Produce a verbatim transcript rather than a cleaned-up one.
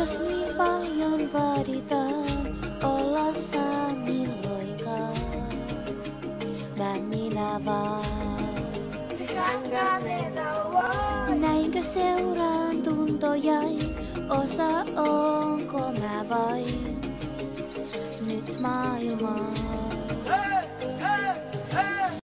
Jos niin paljon vaaditaan olla saamilloinkaan, mä minä vaan. Näinkö seuraan tuntojai, osa onko mä vain?